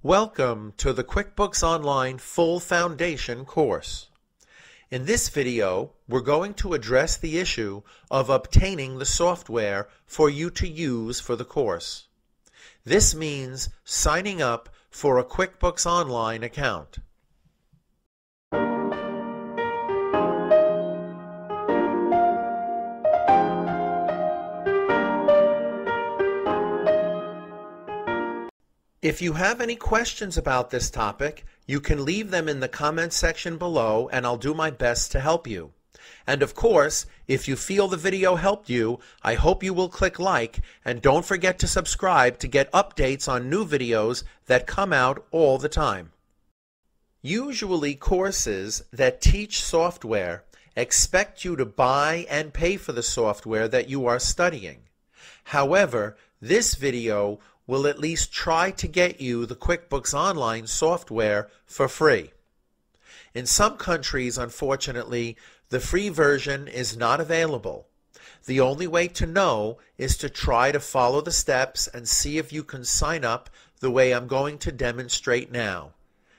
Welcome to the QuickBooks Online Full Foundation course. In this video, we're going to address the issue of obtaining the software for you to use for the course. This means signing up for a QuickBooks Online account. If you have any questions about this topic, you can leave them in the comments section below and I'll do my best to help you. And of course, if you feel the video helped you, I hope you will click like and don't forget to subscribe to get updates on new videos that come out all the time. Usually courses that teach software expect you to buy and pay for the software that you are studying. However, this video will at least try to get you the QuickBooks Online software for free. In some countries, unfortunately, the free version is not available. The only way to know is to try to follow the steps and see if you can sign up the way I'm going to demonstrate now.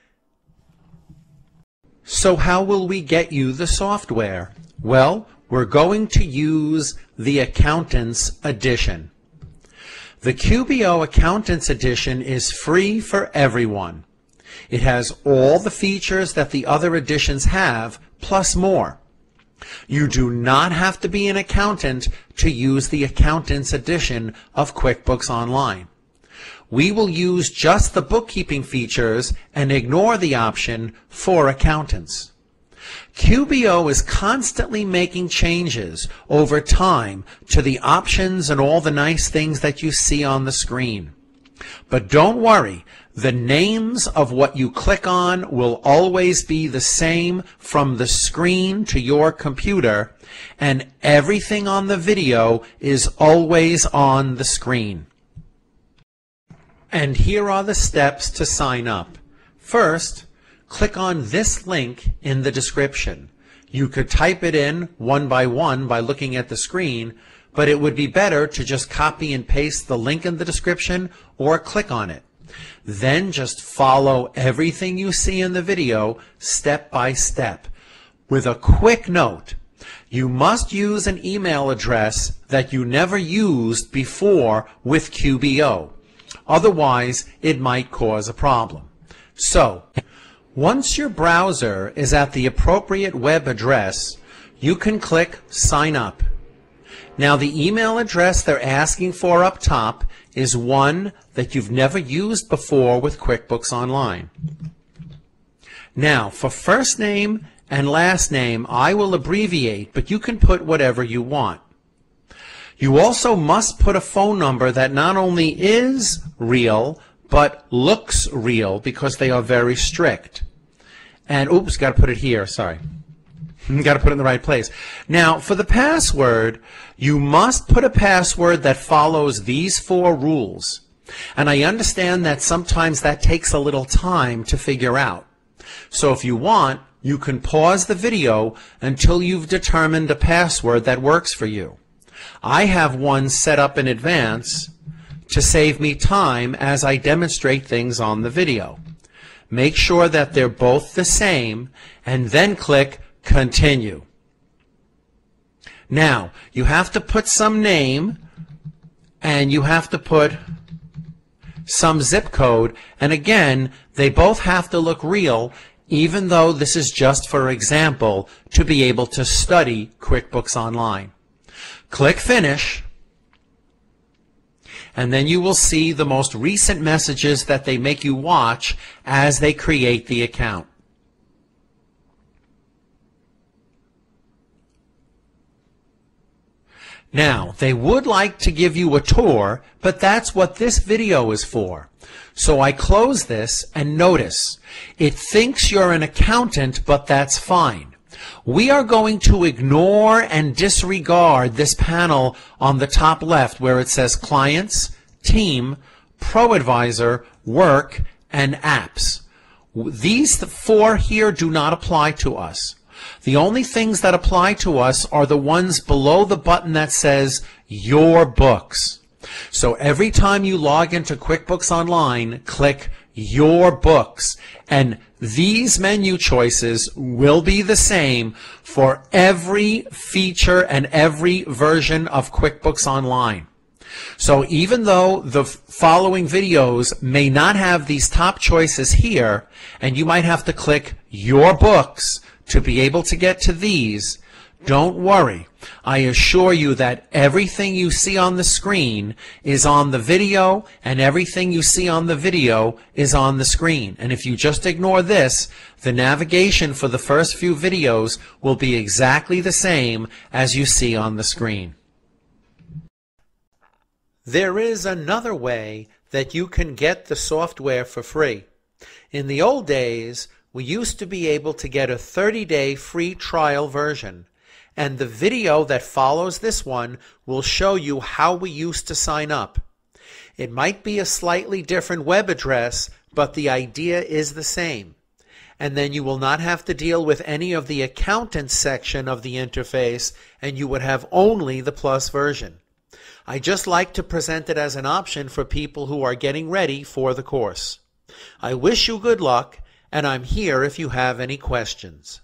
So how will we get you the software? Well, we're going to use the Accountant's Edition. The Q.B.O. Accountant's Edition is free for everyone. It has all the features that the other editions have, plus more. You do not have to be an accountant to use the Accountant's Edition of QuickBooks Online. We will use just the bookkeeping features and ignore the option for accountants. Q.B.O. is constantly making changes over time to the options and all the nice things that you see on the screen. But don't worry, the names of what you click on will always be the same from the screen to your computer, and everything on the video is always on the screen. And here are the steps to sign up. First, click on this link in the description. You could type it in one by looking at the screen, but it would be better to just copy and paste the link in the description or click on it. Then just follow everything you see in the video step by step. With a quick note, you must use an email address that you never used before with Q.B.O. Otherwise, it might cause a problem. So, once your browser is at the appropriate web address, you can click Sign Up. Now the email address they're asking for up top is one that you've never used before with QuickBooks Online. Now for first name and last name I will abbreviate, but you can put whatever you want. You also must put a phone number that not only is real, but looks real, because they are very strict. And oops, got to put it here, sorry. Got to put it in the right place. Now, for the password, you must put a password that follows these 4 rules. And I understand that sometimes that takes a little time to figure out. So if you want, you can pause the video until you've determined a password that works for you. I have one set up in advance to save me time as I demonstrate things on the video. Make sure that they're both the same and then click Continue. Now, you have to put some name and you have to put some zip code, and again, they both have to look real, even though this is just for example to be able to study QuickBooks Online. Click Finish. And then you will see the most recent messages that they make you watch as they create the account. Now, they would like to give you a tour, but that's what this video is for. So I close this and notice, it thinks you're an accountant, but that's fine. We are going to ignore and disregard this panel on the top left where it says Clients, Team, Pro Advisor, Work, and Apps. These 4 here do not apply to us. The only things that apply to us are the ones below the button that says Your Books. So every time you log into QuickBooks Online, click Your Books. And these menu choices will be the same for every feature and every version of QuickBooks Online. So even though the following videos may not have these top choices here, and you might have to click Your Books to be able to get to these, don't worry. I assure you that everything you see on the screen is on the video, and everything you see on the video is on the screen. And if you just ignore this, the navigation for the first few videos will be exactly the same as you see on the screen. There is another way that you can get the software for free. In the old days, we used to be able to get a 30-day free trial version, and the video that follows this one will show you how we used to sign up. It might be a slightly different web address, but the idea is the same. And then you will not have to deal with any of the accountant section of the interface, and you would have only the Plus version. I just like to present it as an option for people who are getting ready for the course. I wish you good luck, and I'm here if you have any questions.